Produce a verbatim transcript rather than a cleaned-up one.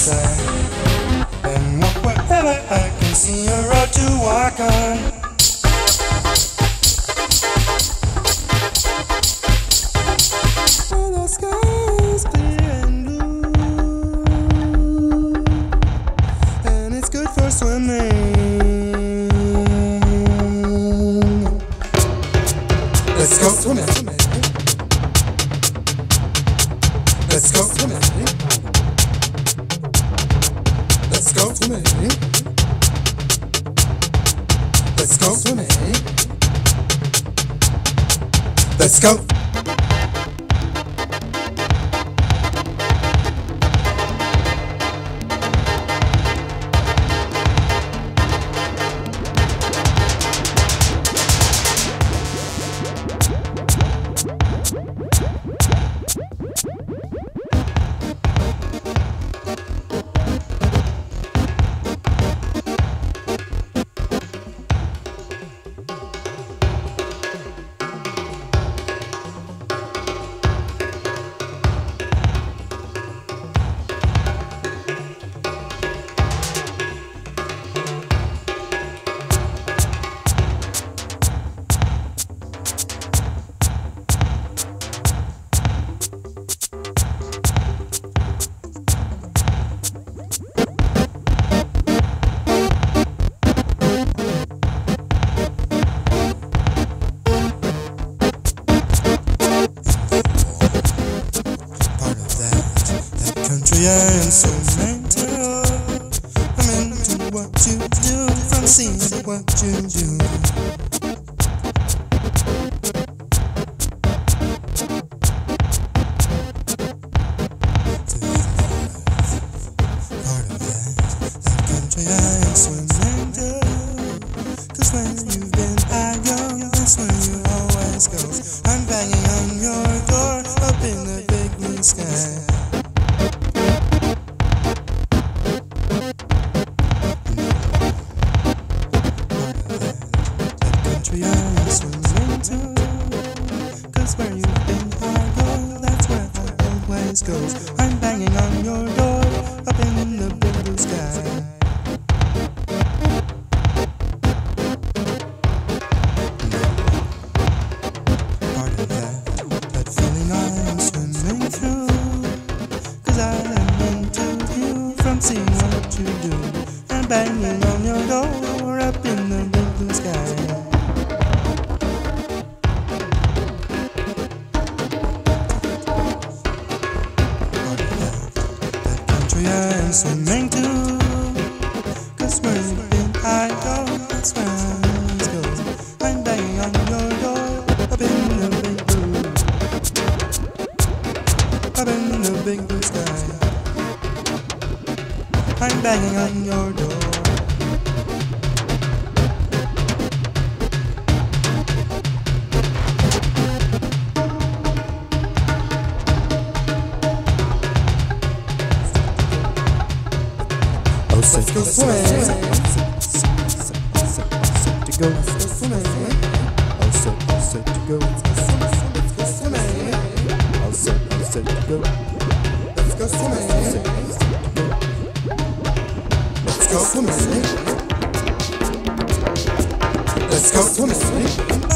side and walk wherever I can see a road to walk on. Oh, the sky is clear and blue, and it's good for swimming. Let's go swimming. Let's go swimming. Let's go swimming. Let's go swimming. Let's go. I am so mental. I'm into what you do, from seeing what you do. Part of that, that country I am so mental. Cause when you've been high, young, that's where you always go. I'm banging on your door, up in the big blue sky. I am swimming too, cause where you've been, I go, that's where I always go. I'm banging on your door, up in the big blue sky. Part of that, that feeling I am swimming through, cause I am into you, from seeing what you do. I'm banging on your door, up in the big blue sky. I am swimming too, cause where you've been, I go, that's where I always go. I'm banging on your door, up in the big blue, up in the big blue sky. I'm banging on your door. Let's go swimming. Set to go. Let's go swimming. All set, all set to go. Let's go swimming. All set, all set to go. Let's go swimming. Let's go swimming. Let's go swimming.